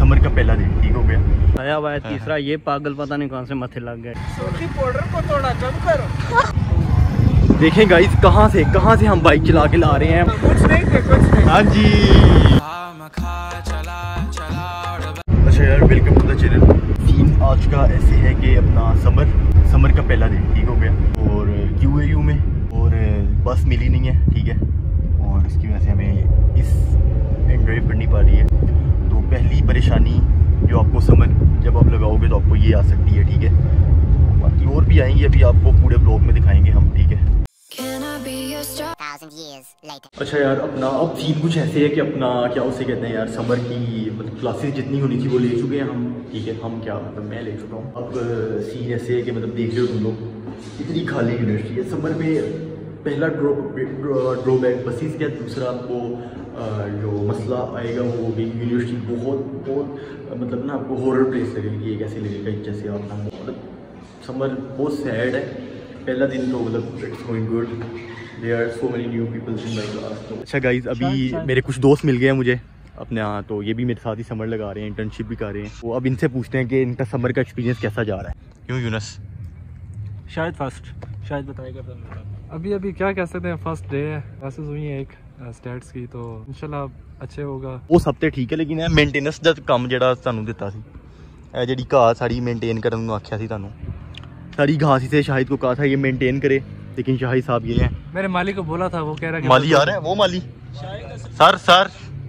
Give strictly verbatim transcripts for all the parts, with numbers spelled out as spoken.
Summer का पहला दिन ठीक हो गया। आया हुआ है तीसरा, ये पागल पता नहीं कौन से मथे लग गए। पाउडर को थोड़ा कम करो। देखें गाइस कहाँ से कहाँ से हम बाइक चला के ला रहे हैं। कुछ नहीं थे, कुछ नहीं। हाँ जी अच्छा यार, welcome to the channel. Scene आज का ऐसे है कि अपना समर समर का पहला दिन ठीक हो गया और क्यू ए यू में, और बस मिली नहीं है ठीक है, और इसकी वजह से हमें इस ड्राइव करनी पड़ रही है। तो पहली परेशानी जो आपको समर जब आप लगाओगे तो आपको ये आ सकती है ठीक है। बाकी और भी आएंगी, अभी आपको पूरे ब्लॉग में दिखाएंगे हम ठीक है। अच्छा यार, अपना अब सीन कुछ ऐसे है कि अपना क्या उसे कहते हैं यार, समर की मतलब क्लासेस जितनी होनी थी वो ले चुके हैं हम ठीक है। हम क्या मतलब मैं ले चुका हूँ। अब सीन ऐसे है कि मतलब देख लो तुम लोग इतनी खाली यूनिवर्सिटी है। समर में पहला ड्रॉप ड्रॉबैक बसेस का, दूसरा आपको जो मसला आएगा वो भी यूनिवर्सिटी बहुत बहुत मतलब ना आपको हॉरर प्लेस लगेगी। ये कैसे लगेगा जैसे आप मतलब समर बहुत सैड है। पहला दिन तो मतलब it's going good, there are so many new peoples in my class. अच्छा गाइज, अभी मेरे कुछ दोस्त मिल गए हैं मुझे अपने यहाँ, तो ये भी मेरे साथ ही समर लगा रहे हैं, इंटर्नशिप भी कर रहे हैं। वो अब इनसे पूछते हैं कि इनका समर का एक्सपीरियंस कैसा जा रहा है। क्यों यूनस? शायद फर्स्ट शायद बताएगा। अभी अभी क्या कह सकते हैं, फर्स्ट डे है, क्लासेस हुई हैं एक स्टैट्स की, तो इंशाल्लाह अच्छे होगा। वो सब तो ठीक है, लेकिन मेंटेनेंस ਦਾ ਕੰਮ ਜਿਹੜਾ ਤੁਹਾਨੂੰ ਦਿੱਤਾ ਸੀ, ਇਹ ਜਿਹੜੀ ਘਾਹ ਸਾਰੀ मेंटेन करने ਨੂੰ ਆਖਿਆ ਸੀ ਤੁਹਾਨੂੰ, सारी घास से शाहिद को कहा था ये मेंटेन करे, लेकिन शाहिद साहब ये हैं। मेरे माली को बोला था, वो कह रहा है माली आ रहा है, वो माली सर सर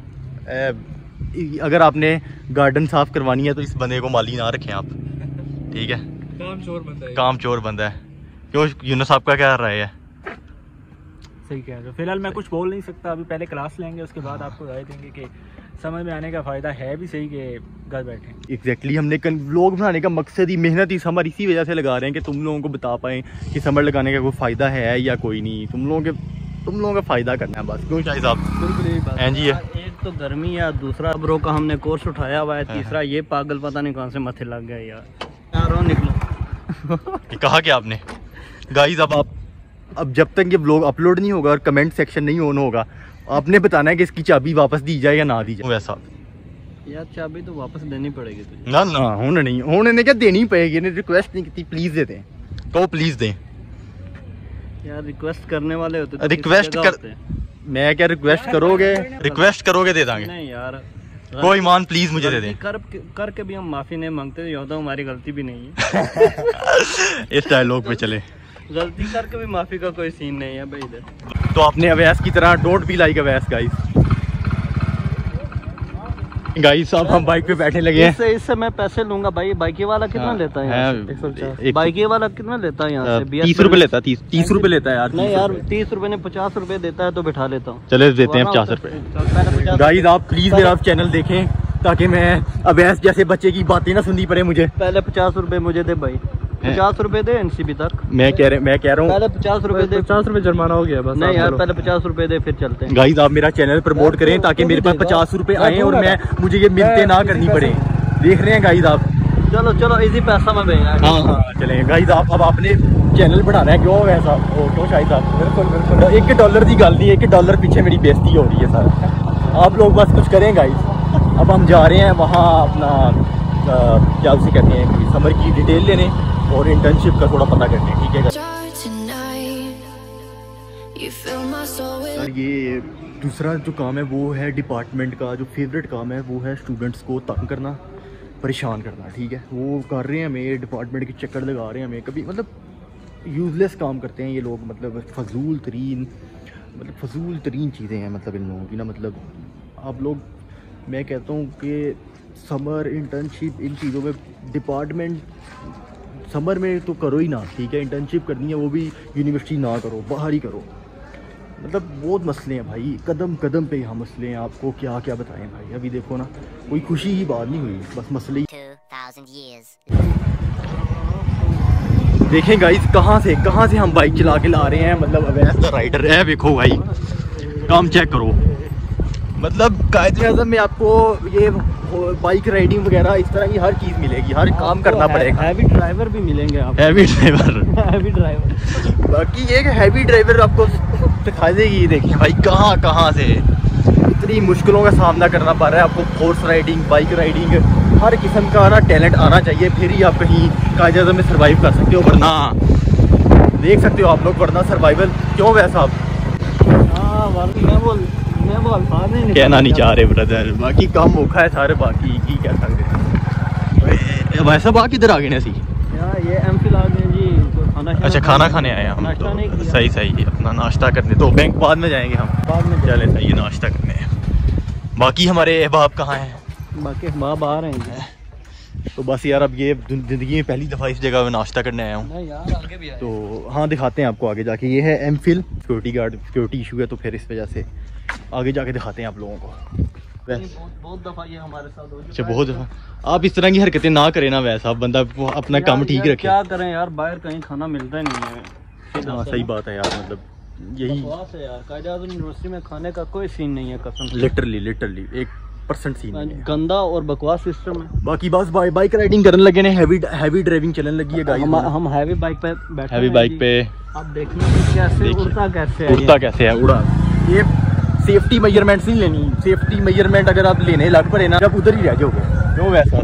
अगर आपने गार्डन साफ करवानी है तो इस बंदे को माली ना रखें आप ठीक है। काम चोर बंदा है, काम चोर बंदा है। क्यों यूनस साहब का क्या रहा है? सही कह रहे हो। फिलहाल मैं कुछ बोल नहीं सकता, अभी पहले क्लास लेंगे, उसके बाद आपको राय देंगे कि समझ में आने का फ़ायदा है भी सही कि घर बैठे। एग्जैक्टली exactly, हमने व्लॉग बनाने का मकसद ही मेहनत ही समर इसी वजह से लगा रहे हैं कि तुम लोगों को बता पाएँ कि समर लगाने का कोई फ़ायदा है या कोई नहीं। तुम लोगों के तुम लोगों का फ़ायदा करना है बस। क्यों शाहिद साहब? बिल्कुल यही बात है जी। है एक तो गर्मी है, दूसरा ब्रो का हमने कोर्स उठाया हुआ है, तीसरा ये पागल पता नहीं कौन से मथे लग गए यार। यार निकलो कहा क्या आपने गाइस? अब आप अब जब तक ये ब्लॉग अपलोड नहीं होगा और कमेंट सेक्शन नहीं ऑन होगा, आपने बताना है कि इसकी चाबी वापस दी जाए या ना दी जाए। वैसा यार चाबी तो वापस देनी पड़ेगी तुझे। ना ना होने नहीं होने ने क्या देनी पड़ेगी, ने रिक्वेस्ट नहीं की, प्लीज दे दें तो प्लीज दें यार। रिक्वेस्ट करने वाले होते तो रिक्वेस्ट कर, मैं क्या रिक्वेस्ट करोगे रिक्वेस्ट करोगे दे देंगे। नहीं यार कोई मान प्लीज मुझे दे दें। कर करके भी हम माफी नहीं मांगते, ये होता हमारी गलती भी नहीं है। इस डायलॉग पे चले, गलती करके भी माफी का कोई सीन नहीं है भाई इधर। तो आपने अवैस की तरह don't be like Awais guys. Guys अब हम बाइक पे बैठने लगे हैं। इससे इससे मैं पैसे लूंगा भाई। बाइक वाला कितना हाँ, लेता है यहाँ? बाइक वाला कितना लेता है यहाँ से? तीस रुपए लेता है। तीस तीस रुपए लेता है यार। नहीं यार, तीस रुपए ने पचास रुपए देता है तो बिठा लेता हूँ। चले देते हैं पचास रुपए। गाइस आप प्लीज मेरा चैनल देखें ताकि मैं अवैस जैसे बच्चे की बातें ना सुननी पड़े मुझे। पहले पचास रुपए मुझे दे भाई, पचास रुपए दे एनसीबी तक। मैं कह रहा मैं कह रहा हूँ पहले पचास रुपए दे। पचास रुपए जुर्माना हो गया बस। नहीं यार पहले पचास रुपए दे फिर चलते हैं। गाइस आप मेरा चैनल प्रमोट करें ताकि मेरे पास पचास रुपए आए और मैं मुझे ये मिलते ना करनी पड़े। देख रहे हैं गाइस आप? चलो चलो इजी पैसा में भेजना। हाँ हाँ चले गाइस। आप अब आपने चैनल बढ़ाना है। क्यों वैसा क्यों शाहिद साहब? बिल्कुल बिल्कुल। एक डॉलर की गल नहीं, एक डॉलर पीछे मेरी बेइज्जती हो रही है सर। आप लोग बस कुछ करें गाइस। अब हम जा रहे हैं वहाँ अपना आ, क्या उसे कहते हैं, समर की डिटेल लेने और इंटर्नशिप का थोड़ा पता करने ठीक है। और ये दूसरा जो काम है वो है डिपार्टमेंट का, जो फेवरेट काम है वो है स्टूडेंट्स को तंग करना, परेशान करना ठीक है। वो कर रहे हैं हमें, डिपार्टमेंट के चक्कर लगा रहे हैं हमें। कभी मतलब यूज़लेस काम करते हैं ये लोग, मतलब फजूल तरीन मतलब फजूल तरीन चीज़ें हैं मतलब इन लोगों की ना। मतलब आप लोग, मैं कहता हूँ कि समर इंटर्नशिप इन चीज़ों में डिपार्टमेंट समर में तो करो ही ना ठीक है। इंटर्नशिप करनी है वो भी यूनिवर्सिटी ना करो, बाहर ही करो। मतलब बहुत मसले हैं भाई, कदम कदम पे यहाँ मसले हैं। आपको क्या क्या बताएं भाई? अभी देखो ना, कोई खुशी की बात नहीं हुई, बस मसले ही। देखें गाइस कहाँ से कहाँ से हम बाइक चला के ला रहे हैं। मतलब अवैस द राइडर है, देखो भाई काम चेक करो। मतलब कायदे आज़म में आपको ये बाइक राइडिंग वगैरह इस तरह की हर चीज़ मिलेगी, हर काम करना पड़ेगा। हैवी ड्राइवर भी मिलेंगे आपको। हैवी ड्राइवर हैवी ड्राइवर बाकी ये हैवी ड्राइवर आपको दिखा देगी। देखिए भाई कहाँ कहाँ से इतनी मुश्किलों का सामना करना पड़ रहा है आपको। हॉर्स राइडिंग, बाइक राइडिंग, हर किस्म का ना टैलेंट आना चाहिए, फिर ही आप कहीं कायदे आज़म में सर्वाइव कर सकते हो, वरना देख सकते हो आप लोग, वरना सर्वाइवल क्यों वैसा आप मैं बोल मैं बोल नहीं कहना नहीं चाह रहे ब्रदर, बाकी काम औखा है सारे, बाकी की क्या सकते वैसा बाकी इधर आ गए सी यार। ये एम फिल आ गए जी, तो खाना अच्छा खाना खाने आए हम नाश्ता नहीं तो किया। सही सही है, अपना नाश्ता करने तो बैंक बाद में जाएंगे हम, बाद में चले सही है नाश्ता करने। बाकी हमारे अहबाब कहाँ हैं? बाकी बाप आ रहे हैं। तो बस यार अब ये ज़िंदगी में पहली दफ़ा इस जगह में नाश्ता करने आया हूँ, नहीं यार आगे भी आए। तो हाँ दिखाते हैं आपको आगे जाके। ये है एम फिल, सिक्योरिटी गार्ड सिक्योरिटी इशू है, तो फिर इस वजह से आगे जाके दिखाते हैं आप लोगों को। बहुत बहुत दफ़ा ये हमारे साथ हो अच्छा बहुत दफ़ा। आप इस तरह की हरकतें ना करें ना, वैसा बंदा वो अपना काम ठीक रखे। क्या करें यार, बाहर कहीं खाना मिलता ही नहीं है। हाँ सही बात है यार, मतलब यही बकवास है यार। कायदे आज़म यूनिवर्सिटी में खाने का कोई सीन नहीं है कसम से। लिटरली लिटरली एक परसेंट सीन नहीं है। गंदा और बकवास सिस्टम है। बाकी बस बाइ, बाइक राइडिंग करने लगे ने, हैवी हैवी ड्राइविंग चलने लगी है गाइस। हम हम हैवी बाइक पे बैठे हैवी हैं बाइक जी। पे आप देखिए कि कैसे उड़ता कैसे है उड़ता ये। कैसे है उड़ा। ये सेफ्टी मेजरमेंट्स नहीं लेनी, सेफ्टी मेजरमेंट अगर आप लेने लग पड़े ना, जब उधर ही रह जाओगे क्यों वैसा।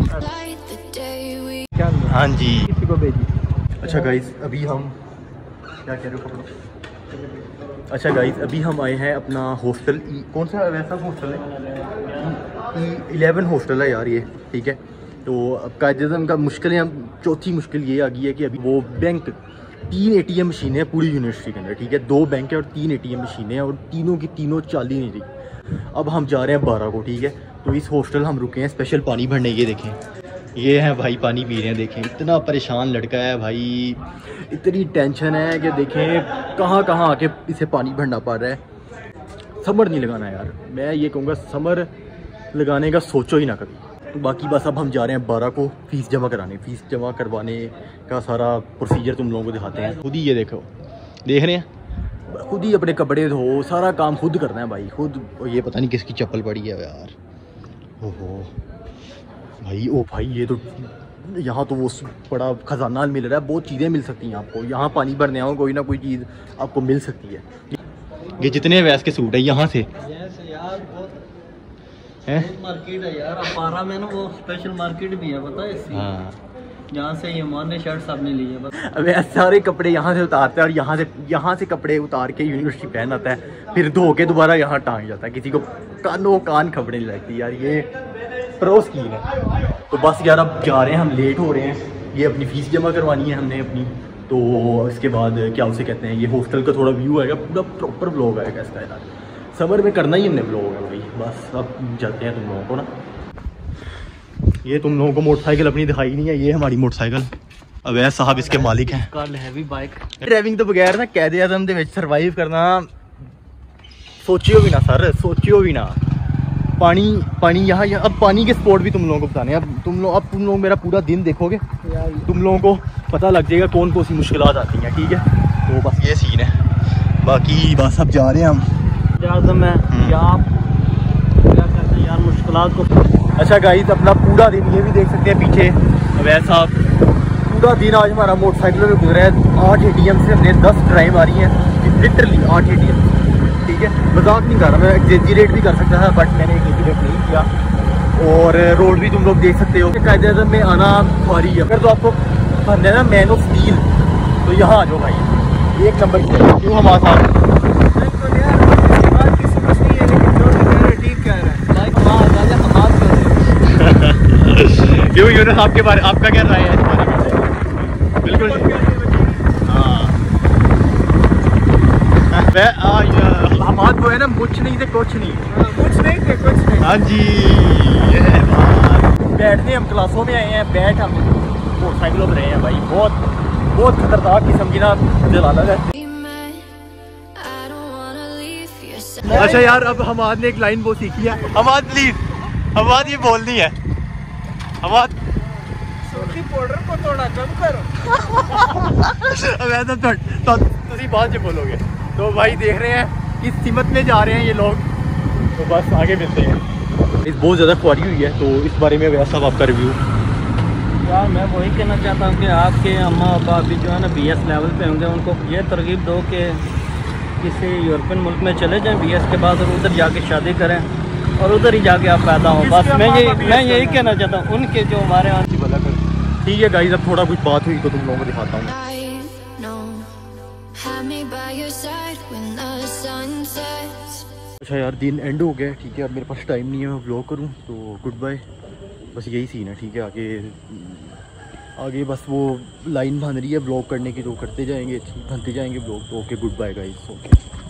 क्या हाँ जी किसी को भेजी। अच्छा गाइस अभी हम क्या कह रहे हो? अच्छा गाइस अभी हम आए हैं अपना हॉस्टल, कौन सा वैसा हॉस्टल है? इलेवन हॉस्टल है यार ये, ठीक है। तो अब कायदे का मुश्किल है, चौथी मुश्किल ये आ गई है कि अभी वो बैंक, तीन एटीएम मशीनें हैं पूरी यूनिवर्सिटी के अंदर, ठीक है। दो बैंक है और तीन एटीएम मशीनें हैं, और तीनों की तीनों चाल ही नहीं रही। अब हम जा रहे हैं बारह को, ठीक है। तो इस हॉस्टल हम रुके हैं स्पेशल पानी भरने। ये देखें, ये है भाई पानी पी रहे हैं, देखें इतना परेशान लड़का है भाई, इतनी टेंशन है कि देखें कहाँ कहाँ आके इसे पानी भरना पड़ रहा है। समर नहीं लगाना यार, मैं ये कहूँगा समर लगाने का सोचो ही ना कभी। बाकी बस अब हम जा रहे हैं बारह को फ़ीस जमा कराने। फ़ीस जमा करवाने का सारा प्रोसीजर तुम लोगों को दिखाते हैं। खुद ही ये देखो, देख रहे हैं, खुद ही अपने कपड़े धो, सारा काम खुद करना है भाई, खुद। ये पता नहीं किसकी चप्पल पड़ी है यार, ओहो भाई, ओ भाई ये तो यहाँ तो वो बड़ा खजाना मिल रहा है, बहुत चीज़ें मिल सकती हैं आपको यहाँ। पानी भरने आओ, कोई ना कोई चीज़ आपको मिल सकती है। ये जितने वैस के सूट है यहाँ से यार बहुत हैं, मार्केट है यार। अब बारह में ना वो स्पेशल मार्केट भी है, पता है इसकी। हाँ यहाँ से ये ने शर्ट सब ने ली है बस। अब ऐसे सारे कपड़े यहाँ से उतारते हैं और यहाँ से यहाँ से कपड़े उतार के यूनिवर्सिटी पहन आता है, फिर धो के दोबारा यहाँ टांग जाता है। किसी को कानों कान खबरें नहीं लगती यार, ये प्रो स्कीम है। तो बस यार अब जा रहे हैं, हम लेट हो रहे हैं। ये अपनी फ़ीस जमा करवानी है हमने अपनी, तो इसके बाद क्या उसे कहते हैं, ये हॉस्टल का थोड़ा व्यू आएगा, पूरा प्रॉपर ब्लॉग आएगा इसका यार। समर में करना ही हमने ब्लॉग है भाई। बस अब चलते हैं तुम लोगों को ना, ये तुम लोगों को मोटरसाइकिल अपनी दिखाई नहीं है, ये हमारी मोटरसाइकिल। अवैध साहब इसके मालिक हैं। कल हैवी बाइक ड्राइविंग तो बगैर ना कैदे आज़म दे विच सर्वाइव करना सोचियो भी ना सर, सोचियो भी ना। पानी पानी यहाँ यहाँ अब पानी के स्पॉट भी तुम लोगों को बताने हैं। अब तुम लोग अब तुम लोग मेरा पूरा दिन देखोगे, तुम लोगों को पता लग जाएगा कौन कौन सी मुश्किलात आती हैं, ठीक है। तो बस ये सीन है, बाकी बस अब जा रहे हैं हम आज़म है या आप क्या कहते हैं यार मुश्किलात को। अच्छा गाइस अपना पूरा दिन ये भी देख सकते हैं पीछे अवैध साहब, पूरा दिन आज हमारा मोटरसाइकिलों में गुजरा है। आठ ए टी एम से हमने दस ड्राइव आ रही हैं, लिटरली आठ ए टी एम, ठीक है। मजाक नहीं कर रहा मैं, एग्जेजरेट भी कर सकता था बट मैंने एग्जेजरेट नहीं किया। और रोड भी तुम लोग देख सकते हो, कायदे आज़म में आना भारी है। अगर तो आपको भरना है ना मैन ऑफ स्टील, तो यहाँ आ जाओ भाई, एक नंबर की क्यों हमारे साथ क्यों यूनुस आपके बारे आपका क्या राय है इस बारे में? बिल्कुल हाँ, हमाद वो है ना, कुछ नहीं थे कुछ नहीं, कुछ नहीं थे कुछ नहीं। हाँ जी ये है बात। बैठने हम क्लासों में आए हैं, बैठ हम मोटरसाइकिलों पर रहे हैं भाई। बहुत बहुत खतरनाक किस्म की ना जलालत है। अच्छा यार अब हमाद ने एक लाइन वो सीखी है, हमाद प्लीज, हमाद ये बोलनी है, हमाद सूखी पाउडर को थोड़ा कम करो। तो, तो, तो बात जो बोलोगे। तो भाई देख रहे हैं इस सीमत में जा रहे हैं ये लोग, तो बस आगे मिलते हैं। इस बहुत ज़्यादा खुआरी हुई है, तो इस बारे में वैसा आपका रिव्यू। यार मैं वही कहना चाहता हूँ कि आपके अम्मा अब्बा अभी जो है ना बी एस लेवल पे होंगे, उनको ये तरगीब दो कि किसी यूरोपियन मुल्क में चले जाएं बी एस के बाद और उधर जाके शादी करें। और उधर ही जाके आप पैदा हो। बस मैं ये मैं यही कहना चाहता हूँ उनके जो हमारे यहाँ। ठीक है गाइस, अब थोड़ा कुछ बात हुई तो तुम लोगों को दिखाता हूँ। अच्छा यार, दिन एंड हो गया, ठीक है। अब मेरे पास टाइम नहीं है मैं व्लॉग करूँ, तो गुड बाय। बस यही सीन है, ठीक है। आगे आगे बस वो लाइन बन रही है व्लॉग करने की, जो करते जाएंगे, बनते जाएंगे व्लॉग। तो okay, good bye guys, okay.